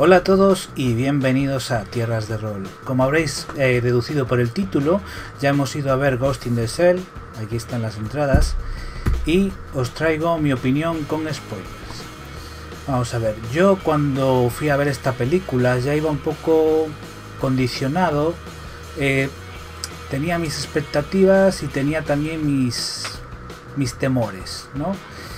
Hola a todos y bienvenidos a Tierras de Rol. Como habréis deducido por el título, ya hemos ido a ver Ghost in the Shell, aquí están las entradas, y os traigo mi opinión con spoilers. Vamos a ver, yo cuando fui a ver esta película ya iba un poco condicionado, tenía mis expectativas y tenía también mis temores, ¿no?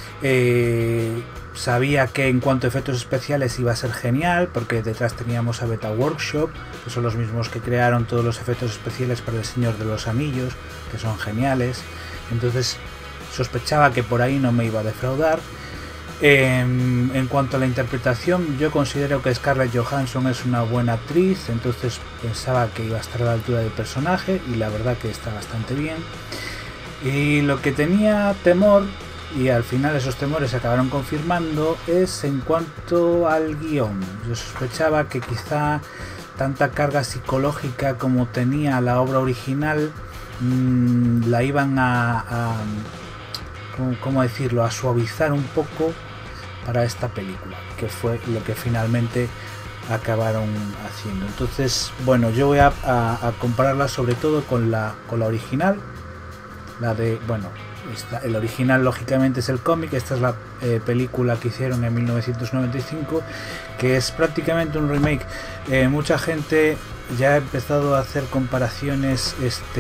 Sabía que en cuanto a efectos especiales iba a ser genial, porque detrás teníamos a Beta Workshop, que son los mismos que crearon todos los efectos especiales para El Señor de los Anillos, que son geniales. Entonces sospechaba que por ahí no me iba a defraudar. En cuanto a la interpretación, yo considero que Scarlett Johansson es una buena actriz, entonces pensaba que iba a estar a la altura del personaje y la verdad que está bastante bien. Y lo que tenía temor, y al final esos temores se acabaron confirmando, es en cuanto al guión. Yo sospechaba que quizá tanta carga psicológica como tenía la obra original la iban ¿cómo decirlo?, a suavizar un poco para esta película, que fue lo que finalmente acabaron haciendo. Entonces, bueno, yo voy a compararla sobre todo con la original, la de, bueno, el original lógicamente es el cómic, esta es la película que hicieron en 1995, que es prácticamente un remake. Mucha gente ya ha empezado a hacer comparaciones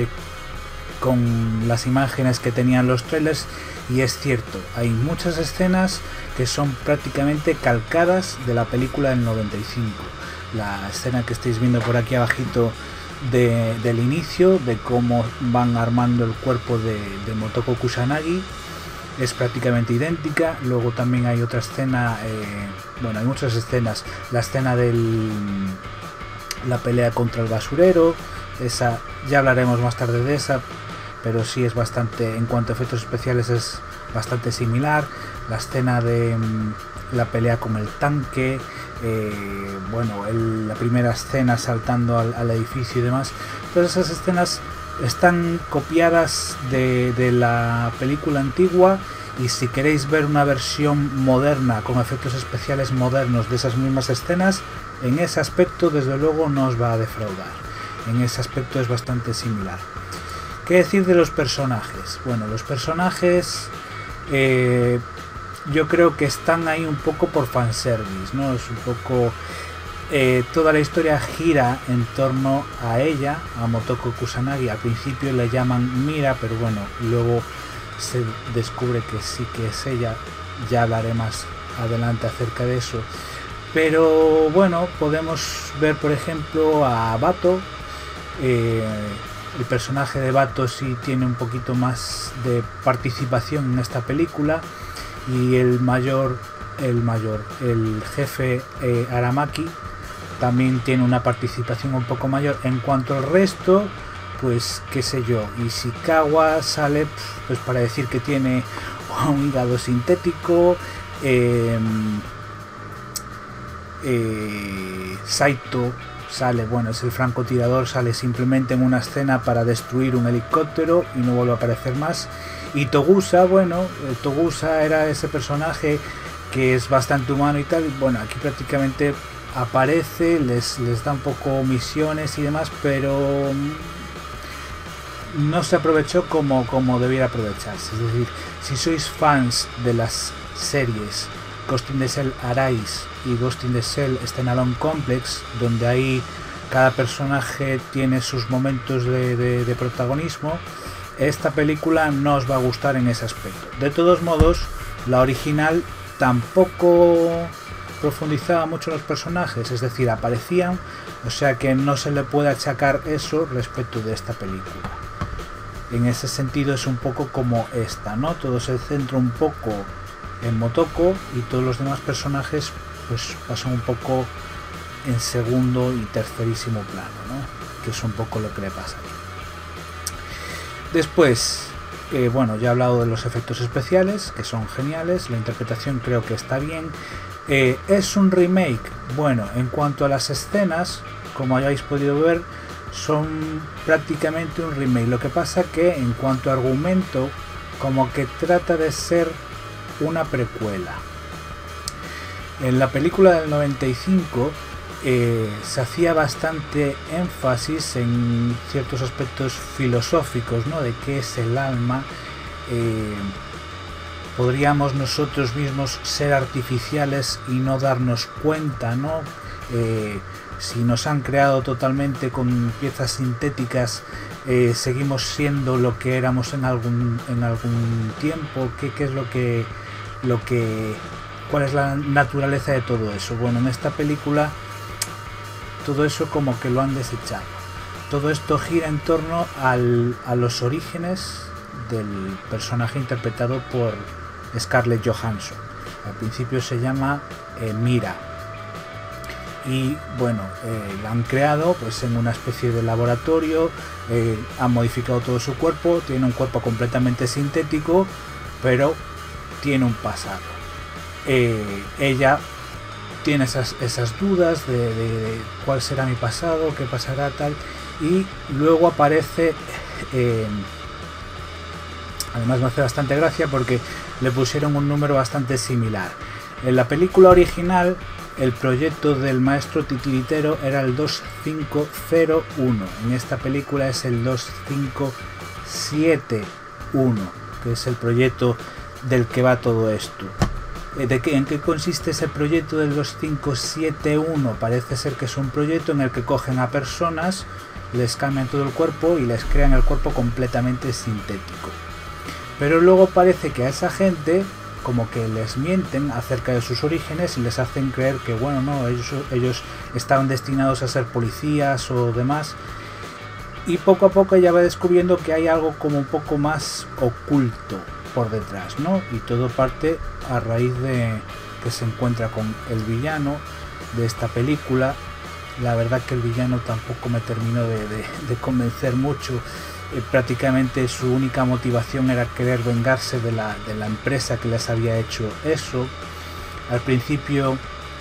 con las imágenes que tenían los trailers, y es cierto, hay muchas escenas que son prácticamente calcadas de la película del 95. La escena que estáis viendo por aquí abajito del inicio, de cómo van armando el cuerpo de Motoko Kusanagi, es prácticamente idéntica. Luego también hay otra escena, bueno, hay muchas escenas. La escena de la pelea contra el basurero, esa ya hablaremos más tarde de esa, pero sí es bastante, en cuanto a efectos especiales es bastante similar. La escena de la pelea con el tanque, bueno, la primera escena saltando al edificio y demás, todas esas escenas están copiadas de la película antigua, y si queréis ver una versión moderna con efectos especiales modernos de esas mismas escenas, en ese aspecto desde luego no os va a defraudar. En ese aspecto es bastante similar. ¿Qué decir de los personajes? Bueno, los personajes yo creo que están ahí un poco por fanservice, ¿no? Es un poco toda la historia gira en torno a ella, a Motoko Kusanagi. Al principio le llaman Mira, pero bueno, luego se descubre que sí que es ella. Ya hablaré más adelante acerca de eso. Pero bueno, podemos ver por ejemplo a Bato. El personaje de Bato sí tiene un poquito más de participación en esta película, y el jefe Aramaki también tiene una participación un poco mayor. En cuanto al resto, pues qué sé yo, Ishikawa sale pues para decir que tiene un hígado sintético, Saito sale, bueno, es el francotirador, sale simplemente en una escena para destruir un helicóptero y no vuelve a aparecer más. Y Togusa, bueno, Togusa era ese personaje que es bastante humano y tal. Bueno, aquí prácticamente aparece, les da un poco misiones y demás, pero no se aprovechó como debiera aprovecharse. Es decir, si sois fans de las series Ghost in the Shell Arise y Ghost in the Shell Standalone Complex, donde ahí cada personaje tiene sus momentos de protagonismo, esta película no os va a gustar en ese aspecto. De todos modos, la original tampoco profundizaba mucho en los personajes, es decir, aparecían, o sea que no se le puede achacar eso respecto de esta película. En ese sentido es un poco como esta, ¿no? Todo se centra un poco en Motoko y todos los demás personajes pues pasan un poco en segundo y tercerísimo plano, ¿no? Que es un poco lo que le pasa aquí. Después, bueno, ya he hablado de los efectos especiales, que son geniales. La interpretación creo que está bien. Es un remake. Bueno, en cuanto a las escenas, como hayáis podido ver, son prácticamente un remake. Lo que pasa que en cuanto a argumento, como que trata de ser una precuela. En la película del 95 se hacía bastante énfasis en ciertos aspectos filosóficos, ¿no? De qué es el alma. Podríamos nosotros mismos ser artificiales y no darnos cuenta, ¿no? Si nos han creado totalmente con piezas sintéticas, seguimos siendo lo que éramos en algún tiempo. ¿Qué es cuál es la naturaleza de todo eso? Bueno, en esta película todo eso como que lo han desechado. Todo esto gira en torno a los orígenes del personaje interpretado por Scarlett Johansson. Al principio se llama Mira. Y bueno, la han creado pues en una especie de laboratorio, han modificado todo su cuerpo, tiene un cuerpo completamente sintético, pero tiene un pasado. Ella tiene esas dudas de cuál será mi pasado, qué pasará, tal, y luego aparece, además me hace bastante gracia porque le pusieron un número bastante similar. En la película original el proyecto del maestro titiritero era el 2501, en esta película es el 2571, que es el proyecto del que va todo esto. ¿En qué consiste ese proyecto del 2571? Parece ser que es un proyecto en el que cogen a personas, les cambian todo el cuerpo y les crean el cuerpo completamente sintético. Pero luego parece que a esa gente como que les mienten acerca de sus orígenes y les hacen creer que bueno, no, ellos estaban destinados a ser policías o demás. Y poco a poco ella va descubriendo que hay algo como un poco más oculto por detrás, ¿no? Y todo parte a raíz de que se encuentra con el villano de esta película. La verdad que el villano tampoco me terminó de convencer mucho. Prácticamente su única motivación era querer vengarse de la empresa que les había hecho eso. Al principio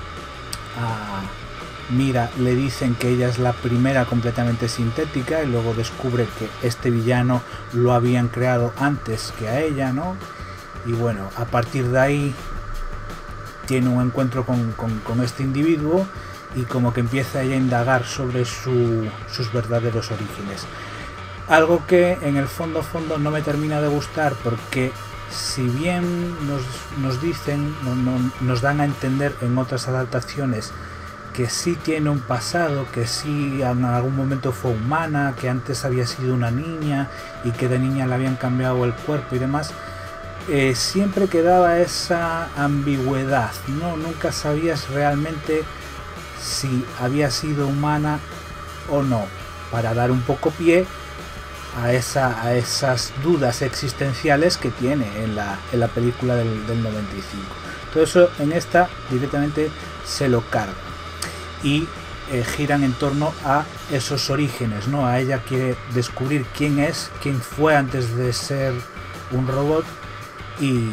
a Mira le dicen que ella es la primera completamente sintética y luego descubre que este villano lo habían creado antes que a ella, ¿no? Y bueno, a partir de ahí tiene un encuentro con este individuo y como que empieza ella a indagar sobre sus verdaderos orígenes. Algo que en el fondo no me termina de gustar, porque si bien nos dicen, nos dan a entender en otras adaptaciones que sí tiene un pasado, que sí en algún momento fue humana, que antes había sido una niña y que de niña le habían cambiado el cuerpo y demás, siempre quedaba esa ambigüedad, ¿no? Nunca sabías realmente si había sido humana o no, para dar un poco pie a esas dudas existenciales que tiene en la película del 95. Todo eso en esta directamente se lo carga y giran en torno a esos orígenes, ¿no? A ella quiere descubrir quién fue antes de ser un robot y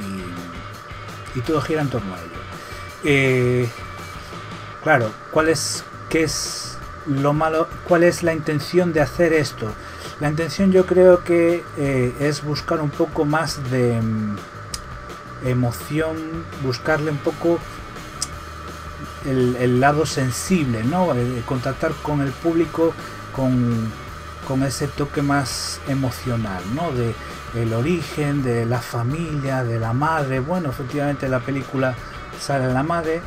todo gira en torno a ello. Claro, ¿qué es lo malo? ¿Cuál es la intención de hacer esto? La intención yo creo que es buscar un poco más de emoción, buscarle un poco el lado sensible, ¿no? Contactar con el público con ese toque más emocional, ¿no? De el origen, de la familia, de la madre. Bueno, efectivamente en la película sale la madre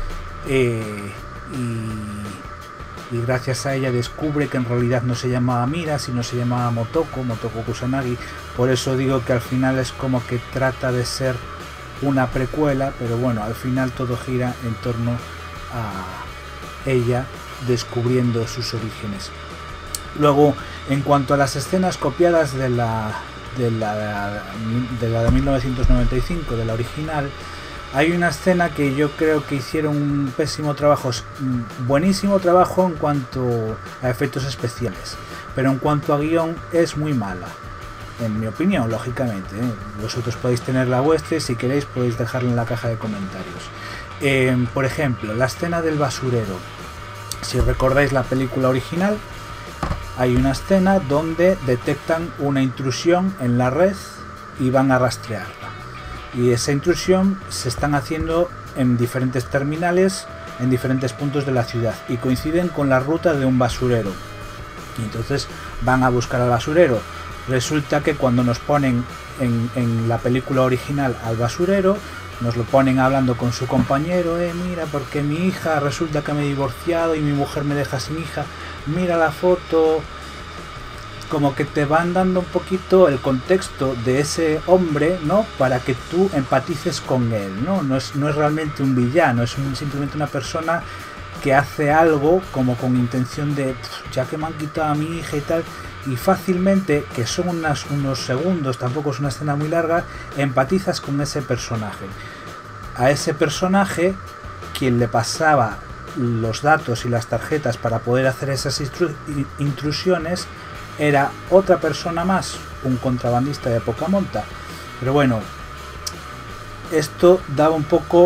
y gracias a ella descubre que en realidad no se llamaba Mira, sino se llamaba Motoko Kusanagi. Por eso digo que al final es como que trata de ser una precuela, pero bueno, al final todo gira en torno a ella descubriendo sus orígenes. Luego, en cuanto a las escenas copiadas de la de 1995, de la original, hay una escena que yo creo que hicieron un pésimo trabajo, buenísimo trabajo en cuanto a efectos especiales, pero en cuanto a guión es muy mala, en mi opinión, lógicamente, ¿eh? Vosotros podéis tener la vuestra y si queréis podéis dejarla en la caja de comentarios. Por ejemplo, la escena del basurero. Si recordáis la película original, hay una escena donde detectan una intrusión en la red y van a rastrearla. Y esa intrusión se están haciendo en diferentes terminales en diferentes puntos de la ciudad y coinciden con la ruta de un basurero. Y entonces van a buscar al basurero. Resulta que cuando nos ponen en la película original al basurero, nos lo ponen hablando con su compañero, mira, porque mi hija resulta que me he divorciado y mi mujer me deja sin hija, mira la foto. Como que te van dando un poquito el contexto de ese hombre, ¿no? Para que tú empatices con él, ¿no? No es realmente un villano, es simplemente una persona que hace algo como con intención de, ya que me han quitado a mi hija y tal, y fácilmente, que son unos segundos, tampoco es una escena muy larga, empatizas con ese personaje. A ese personaje, quien le pasaba los datos y las tarjetas para poder hacer esas intrusiones, era otra persona más, un contrabandista de poca monta. Pero bueno, esto daba un poco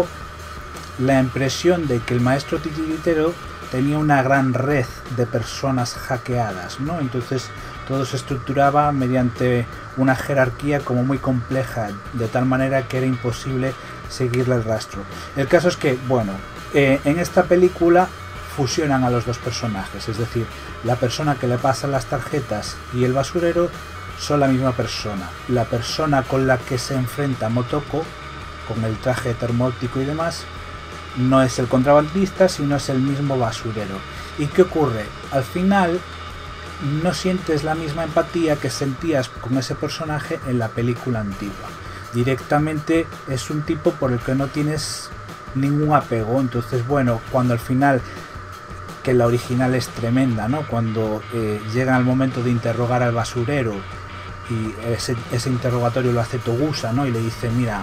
la impresión de que el maestro titiritero tenía una gran red de personas hackeadas, ¿no? Entonces todo se estructuraba mediante una jerarquía como muy compleja, de tal manera que era imposible seguirle el rastro. El caso es que, bueno, en esta película fusionan a los dos personajes, es decir, la persona que le pasa las tarjetas y el basurero son la misma persona. La persona con la que se enfrenta Motoko, con el traje termóptico y demás, no es el contrabandista, sino es el mismo basurero. ¿Y qué ocurre? Al final no sientes la misma empatía que sentías con ese personaje en la película antigua. Directamente es un tipo por el que no tienes ningún apego. Entonces, bueno, cuando al final, que la original es tremenda, ¿no? Cuando llega el momento de interrogar al basurero y ese interrogatorio lo hace Togusa, ¿no? Y le dice, mira,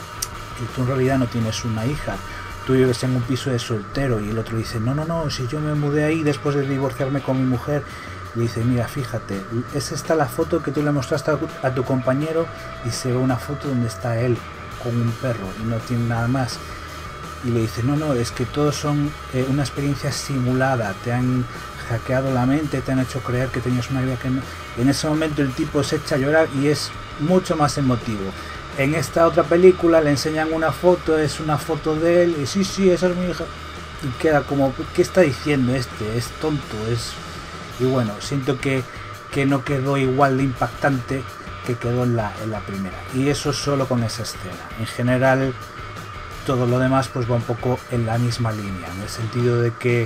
tú en realidad no tienes una hija, tú vives en un piso de soltero. Y el otro dice, no, si yo me mudé ahí después de divorciarme con mi mujer. Y le dice, mira, fíjate, es esta la foto que tú le mostraste a tu compañero, y se ve una foto donde está él con un perro y no tiene nada más. Y le dice, no, es que todos son una experiencia simulada, te han hackeado la mente, te han hecho creer que tenías una vida que no. Y en ese momento el tipo se echa a llorar y es mucho más emotivo. En esta otra película le enseñan una foto, es una foto de él, y sí, esa es mi hija. Y queda como, ¿qué está diciendo este? Es tonto, es... Y bueno, siento que no quedó igual de impactante que quedó en la primera. Y eso solo con esa escena. En general, todo lo demás pues va un poco en la misma línea, en el sentido de que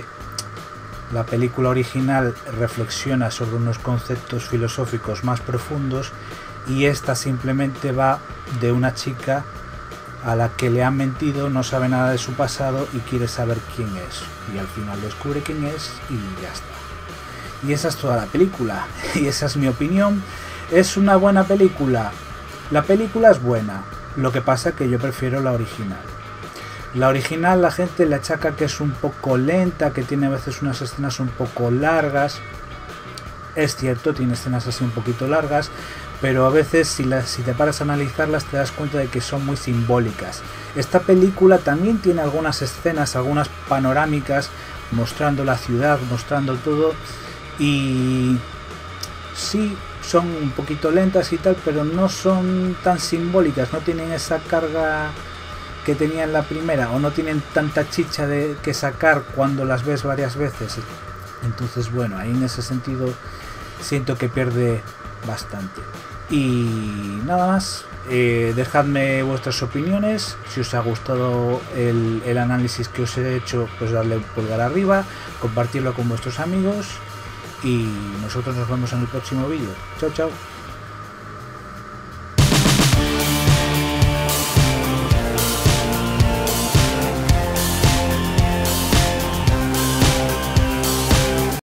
la película original reflexiona sobre unos conceptos filosóficos más profundos, y esta simplemente va de una chica a la que le han mentido, no sabe nada de su pasado y quiere saber quién es. Y al final descubre quién es y ya está. Y esa es toda la película, y esa es mi opinión. ¿Es una buena película? La película es buena, lo que pasa que yo prefiero la original. La original la gente le achaca que es un poco lenta, que tiene a veces unas escenas un poco largas. Es cierto, tiene escenas así un poquito largas, pero a veces si te paras a analizarlas te das cuenta de que son muy simbólicas. Esta película también tiene algunas escenas, algunas panorámicas, mostrando la ciudad, mostrando todo, y sí, son un poquito lentas y tal, pero no son tan simbólicas, no tienen esa carga que tenía en la primera, o no tienen tanta chicha que sacar cuando las ves varias veces. Entonces, bueno, ahí en ese sentido siento que pierde bastante. Y nada más, dejadme vuestras opiniones. Si os ha gustado el análisis que os he hecho, pues darle un pulgar arriba, compartirlo con vuestros amigos, y nosotros nos vemos en el próximo vídeo. Chao, chao.